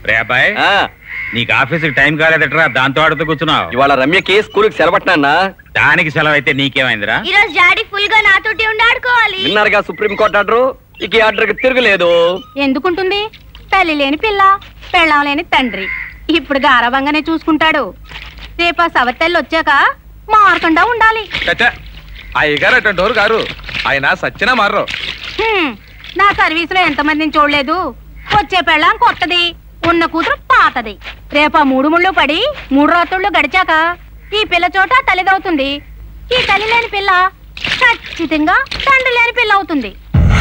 రే అబ్బాయి, నీకు ఆఫీసుకి టైం కాలేదట్రా, దాంతో ఆడుతూ కూర్చున్నావు. ఇవాళ రమ్యకి స్కూల్కి సెలవట్నా? దానికి సెలవు అయితే నీకేమైందిరా? ఈరోజు డాడీ ఫుల్ గా నాతోటి ఉండి ఆడుకోవాలి. విన్నారుగా సుప్రీంకోర్టు ఆర్డర్. ఇక ఈ ఆర్డర్కి తిరగలేదు. ఎందుకుంటుంది? తల్లి లేని పిల్ల, పెళ్ళం లేని తండ్రి. ఇప్పుడు గారవంగానే చూసుకుంటాడు. రేపు ఆ సవతల్లి వచ్చాక మారకుండా ఉండాలి. అయ్యగారు అటువంటి గారు, ఆయన సచ్చినా మారరు. నా సర్వీస్ లో ఎంతమందిని చూడలేదు. వచ్చే పెళ్ళం కొత్తది, ఉన్న కూతురు పాతది. రేపు ఆ 3 ముళ్ళు పడి 3 రాత్రుళ్ళు గడిచాక ఈ పిల్ల చోట తల్లిదవుతుంది. ఈ తల్లి లేని పిల్ల ఖచ్చితంగా తండ్రి లేని పిల్ల అవుతుంది.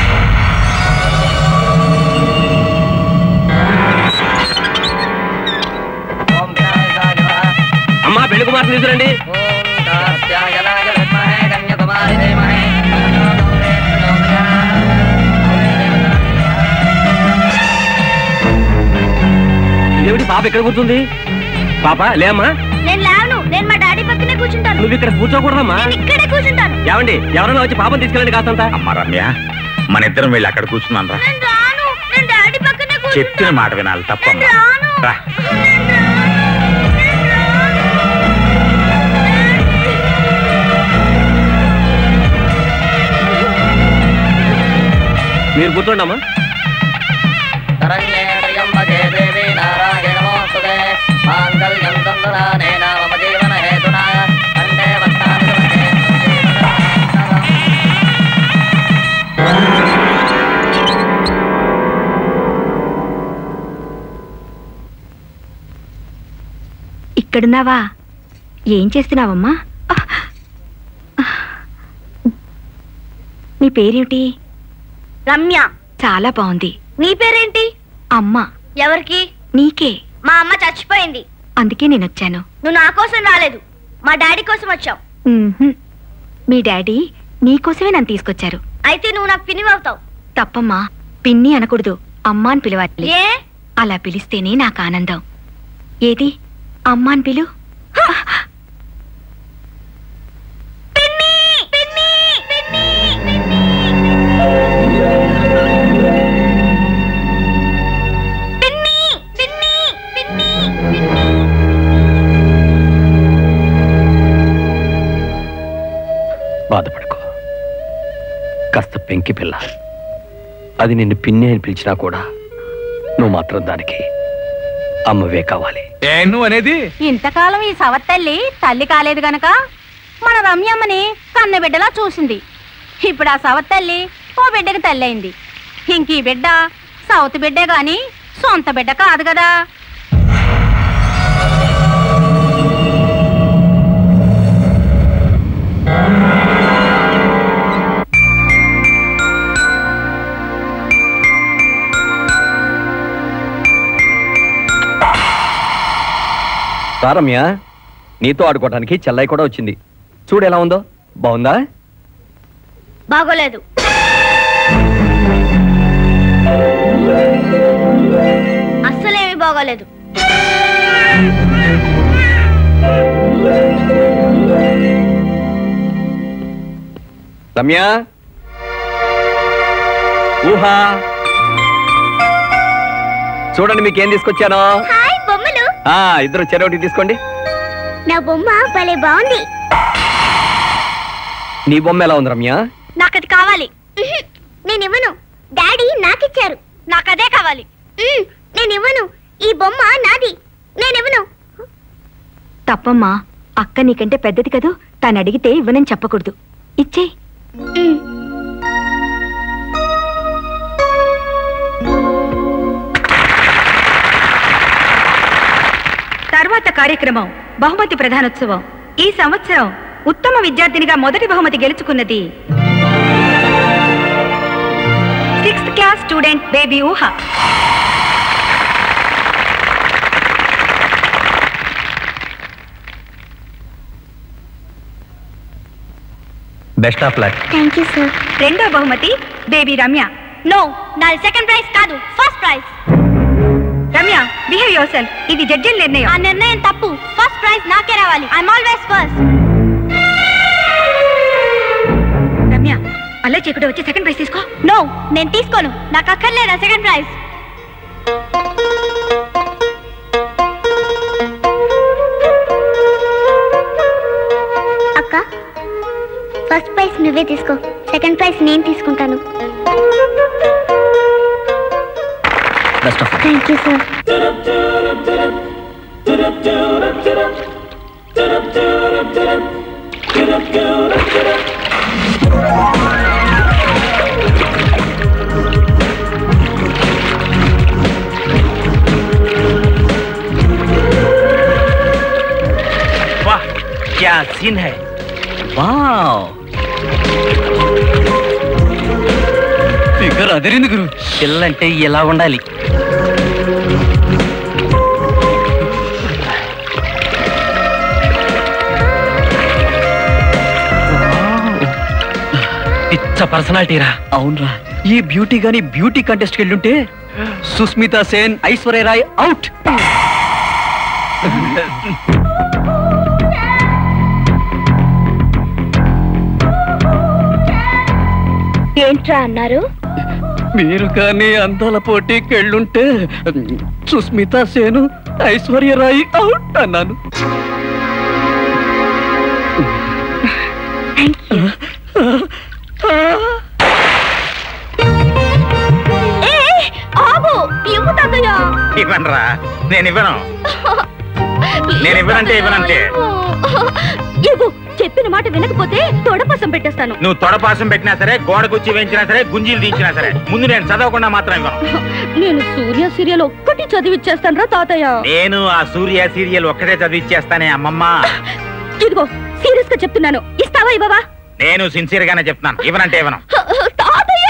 అమ్మా పెళ్లి కుమార్తె తీసుకురండి. ఏమిటి పాప ఎక్కడ కూర్చుంది? పాప లేమ్మా. నేను లేవను, నేను మా డాడీ పక్కనే కూర్చుంటాను. నువ్వు ఇక్కడ కూర్చోకూడదమ్మా. ఇక్కడే కూర్చుంటాను. ఏమండి, ఎవరైనా వచ్చి పాపం తీసుకెళ్ళండి కాస్తంత. అమ్మ రమ్య, మన ఇద్దరం వెళ్ళి అక్కడ కూర్చున్నాను రా. నేను రాను, నేను డాడీ పక్కనే కూర్చుంటాను. చెప్పిన మాట వినాలి, తప్పమ్మా. రా. మీరు కూర్చోండి అమ్మా. ఇక్కడున్నావా? ఏం చేస్తున్నావమ్మా? నీ పేరేమిటి? రమ్య. చాలా బాగుంది. నీ పేరేంటి? అమ్మ. ఎవరికి? నీకే. మా అమ్మ చచ్చిపోయింది, అందుకే నేనొచ్చాను. నువ్వు నా కోసం రాలేదు, మా డాడీ కోసం వచ్చావు. మీ డాడీ నీకోసమే నన్ను తీసుకొచ్చారు. అయితే నువ్వు నాకు పిన్నివవుతావు. తప్పమ్మా, పిన్ని అనకూడదు, అమ్మా అని పిలవాలి. ఏ? అలా పిలిస్తేనే నాకు ఆనందం. ఏది అమ్మా అని పిలు. బాధపడుకో, కాస్త పెంకి పిల్ల. అది నిన్ను పిన్ని అని పిలిచినా కూడా నువ్వు మాత్రం దానికి అమ్మవే కావాలి. అనేది ఇంతకాలం ఈ సవత్తల్లి తల్లి కాలేదు గనక మన రమ్యమ్మని కన్న బిడ్డలా చూసింది. ఇప్పుడు ఆ సవత్తల్లి ఓ బిడ్డకి తల్లి అయింది. ఇంక ఈ బిడ్డ సౌత్ బిడ్డే గాని సొంత బిడ్డ కాదు కదా. రమ్య, నీతో ఆడుకోవడానికి చెల్లయ్య కూడా వచ్చింది. చూడు ఎలా ఉందో. బాగుందా? బాగోలేదు. అస్సలేమి బాగోలేదు. రమ్య, ఊహా, చూడండి మీకేం తీసుకొచ్చాను. బొమ్మలు. ఇద్దరు చెరొకటి తీసుకోండి. నా బొమ్మ భలే బాగుంది. నీ బొమ్మ ఎలా ఉంది రమ్య? నాకది కావాలి. నేను ఇవ్వను, డాడీ నాకిచ్చారు. నాకదే కావాలి. నేను ఇవ్వను, ఈ బొమ్మ నాది. నేను ఇవ్వను. తప్పమ్మా, అక్క నీకంటే పెద్దది కదూ, తను అడిగితే ఇవ్వనని చెప్పకూడదు. ఇచ్చేయ్. తర్వాత కార్యక్రమం బహుమతి ప్రధానోత్సవం. ఈ సంవత్సరం ఉత్తమ విద్యార్థినిగా మొదటి బహుమతి గెలుచుకున్నది 6th class student baby Uha. Best of luck. Thank you sir. రెండో బహుమతి బేబీ రమ్య. నో, నాది సెకండ్ ప్రైజ్ కాదు, first prize. Ramya, behave yourself. ఇది జడ్జి నిర్ణయం. ఆ నిర్ణయం తప్పు. ఫస్ట్ ప్రైజ్ నాకే రావాలి. I'm always first. రమ్య, అలా చేయకుండా వచ్చి సెకండ్ ప్రైజ్ తీసుకో. నో, నేను తీసుకోను. నాకు అక్కర్లేదా సెకండ్ ప్రైజ్. ఫస్ట్ ప్రైజ్ నువ్వే తీసుకో, సెకండ్ ప్రైజ్ నేను తీసుకుంటాను. Thank you sir. वाह क्या सीन है. వావ్ ఫిగర్ అదిరింది గురు. పిల్లంటే ఎలా ఉండాలి? పిచ్చ పర్సనాలిటీరా. అవునరా, ఈ బ్యూటీ గాని బ్యూటీ కంటెస్ట్ వెళ్ళుంటే సుస్మితా సేన్, ఐశ్వర్య రాయ్ అవుట్. ఏంట్రా అన్నారు? మీరు కానీ అందాల పోటీకి వెళ్ళుంటే సుస్మితా సేను, ఐశ్వర్య రాయ్ అవుట్ అన్నాను. ఇవ్వనరా, నేను ఇవ్వను. నేను ఇవ్వనంటే ఇవ్వనంతే. చెప్పిన మాట వినకపోతే తొడపాసం పెట్టేస్తాను. నువ్వు తొడపాసం పెట్టినా సరే, గోడ కుర్చీ వేయించినా సరే, గుంజీలు దించినా సరే, ముందు నేను చదవకుండా మాత్రం ఇవ్వను. నేను సూర్య సీరియల్ ఒక్కటి చదివిచ్చేస్తాను రా తాతయ్య. నేను ఆ సూర్య సీరియల్ ఒక్కటే చదివిచ్చేస్తానే అమ్మమ్మ. ఇదిగో సీరియస్ గా చెప్తున్నాను, ఇస్తావా ఇవ్వవా? నేను సిన్సియర్ గానే చెప్తున్నాను, ఇవ్వనంటే ఇవ్వను. తాతయ్య!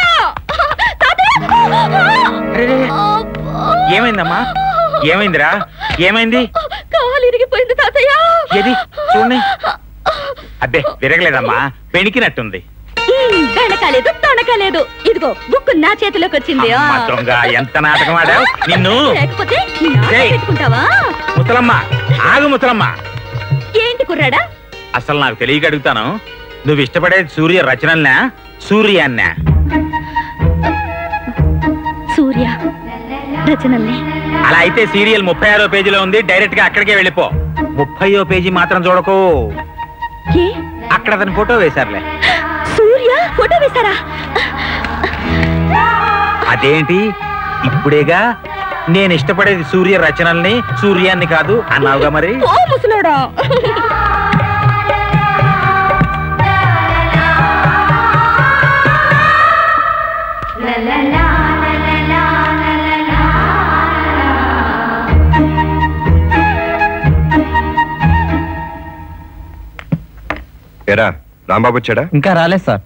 ఏమైందమ్మా? ఏమైందిరా? ఏమైంది? కాలు ఇరిగిపోయింది తాతయ్య. ఏది చూడండి. అబ్బే విరగలేదమ్మా, పెణికినట్టుంది. వెనకాలేదు తొనకాలేదు. ఇదిగో బుక్కు నా చేతిలోకి వచ్చింది. అమ్మ దొంగ, ఎంత నాటకం ఆడావు నిన్ను. లేకపోతే ఏయ్. పెట్టుకుంటావా? ముసలమ్మ ఆగు, ముసలమ్మ. ఏంటి కుర్రాడా? అసలు నాకు తెలియక అడుగుతాను, నువ్వు ఇష్టపడేది సూర్య రచనల్నా, సూర్యాన్నా? సూర్య రచనల్ని. అలా అయితే సీరియల్ 36వ పేజీలో ఉంది, డైరెక్ట్ గా అక్కడికే వెళ్ళిపో. 30వ పేజీ మాత్రం చూడకు, ఏ? అక్కడ అతని ఫోటో వేశారులే. సూర్య ఫోటో వేశారా? అదేంటి ఇప్పుడేగా నేను ఇష్టపడేది సూర్య రచనల్ని, సూర్యాన్ని కాదు అన్నావుగా మరి. ఓ ముసలోడా. ఏరా రాంబాబు వచ్చాడా? ఇంకా రాలేదు సార్.